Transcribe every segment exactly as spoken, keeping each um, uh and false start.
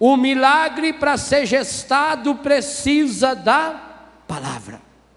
O milagre, para ser gestado, precisa da palavra.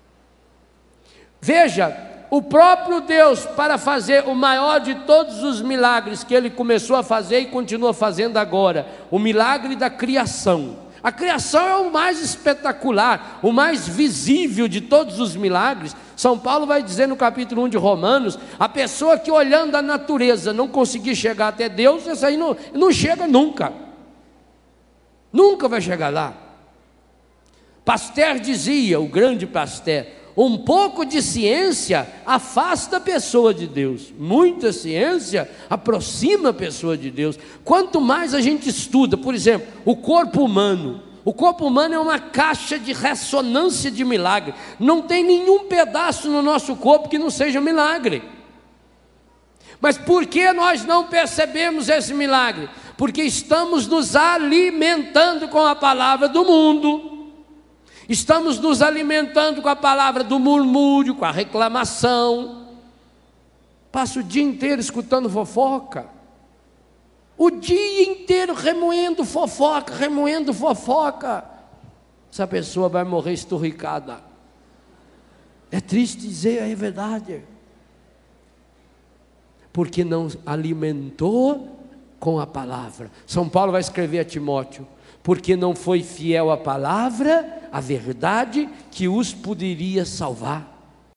Veja, o próprio Deus, para fazer o maior de todos os milagres que Ele começou a fazer e continua fazendo agora, o milagre da criação. A criação é o mais espetacular, o mais visível de todos os milagres. São Paulo vai dizer no capítulo um de Romanos, a pessoa que olhando a natureza não conseguir chegar até Deus, essa aí não, não chega nunca. Nunca vai chegar lá. Pasteur dizia, o grande Pasteur, um pouco de ciência afasta a pessoa de Deus, muita ciência aproxima a pessoa de Deus. Quanto mais a gente estuda, por exemplo, o corpo humano, o corpo humano é uma caixa de ressonância de milagre. Não tem nenhum pedaço no nosso corpo que não seja milagre. Mas por que nós não percebemos esse milagre? Porque estamos nos alimentando com a palavra do mundo. Estamos nos alimentando com a palavra do murmúrio, com a reclamação. Passa o dia inteiro escutando fofoca. O dia inteiro remoendo fofoca, remoendo fofoca. Essa pessoa vai morrer esturricada. É triste dizer, é verdade. Porque não alimentou com a palavra. São Paulo vai escrever a Timóteo, porque não foi fiel à palavra, à verdade, que os poderia salvar.